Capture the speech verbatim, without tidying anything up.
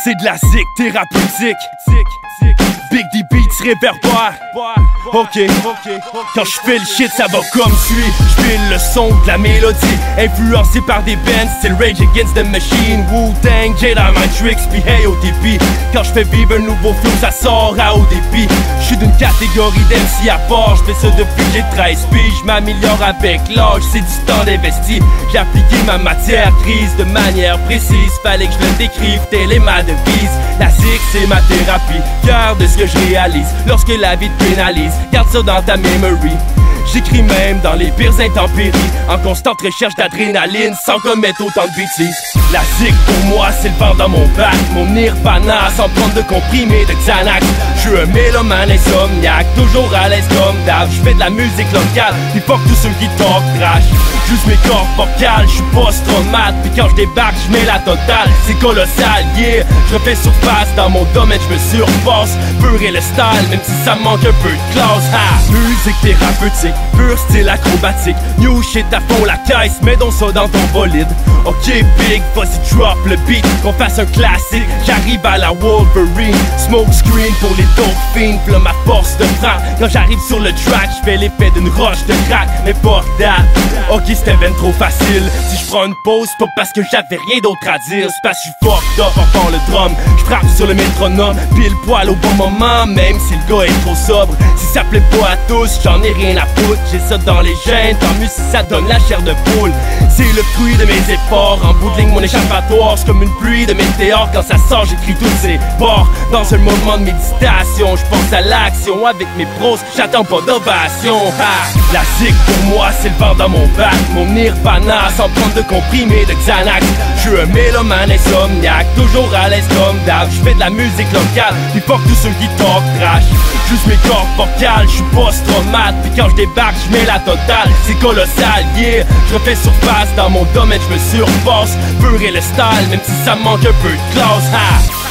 C'est de la zik thérapeutique. Big D Beats réverbère. Ok, quand je fais le shit ça va comme suit. Je file le son de la mélodie, influencé par des bands c'est le Rage Against the Machine, Wu-Tang, Jedi Mind Tricks, puis hey O D P. Quand je fais vivre un nouveau flow ça sort à O D P. Je suis d'une catégorie d'M C à part, je fais ça depuis que j'ai treize piges. Je m'améliore avec l'âge, c'est du temps d'investi. J'ai appliqué ma matière grise de manière précise. Fallait que je le décrive, telle est ma devise. La zik c'est ma thérapie, cœur de ce que je réalise. Lorsque la vie te pénalise, garde ça dans ta memory. J'écris même dans les pires intempéries, en constante recherche d'adrénaline, sans commettre autant de bêtises. La zik pour moi c'est le vent dans mon bac, mon nirvana, sans prendre de comprimés de Xanax. Je suis un mélomane insomniaque, toujours à l'aise comme d'hab. Je fais de la musique locale, puis fuck tous ceux qui talk trash. Juste mes corps vocales, je suis post-traumate, puis quand je débarque je mets la totale. C'est colossal, yeah, je refais surface dans mon domaine, je me surpasse. Pur et le style, même si ça manque un peu de classe. Ha! Musique thérapeutique, pur style acrobatique, new shit à fond la caisse, mets donc ça dans ton bolide. Ok big, vas-y drop le beat, qu'on fasse un classique. J'arrive à la Wolverine, smoke screen pour les dope fiends, p'là ma force de frappe. Quand j'arrive sur le track, j'fais l'effet d'une roche de crack, mais fuck that. Ok c'était ben trop facile, si je prends une pause, pas parce que j'avais rien d'autre à dire, c'est parce que j'suis fucked up en fond le drum. J'frappe sur le métronome, pile poil au bon moment, même si le gars est trop sobre. Si ça plaît pas à tous, j'en ai rien à foutre. J'ai ça dans les gènes, tant mieux si ça donne la chair de poule. C'est le fruit de mes efforts, en bout de ligne mon échappatoire. C'est comme une pluie de météores, quand ça sort j'écris tous ces bords. Dans un moment de méditation, je pense à l'action avec mes pros, j'attends pas d'ovation. La zik pour moi c'est le vent dans mon bac, mon nirvana, sans prendre de comprimés de Xanax. Je suis un mélomane insomniaque, toujours à l'aise comme d'hab. Je fais de la musique locale, puis fuck tous ceux qui talk trash. Juste mes corps vocales, je suis post-traumate, puis quand je débarque je mets la totale. C'est colossal, yeah, je refais surface dans mon domaine, je me surpasse. Pur et le style, même si ça manque un peu de classe. Ha!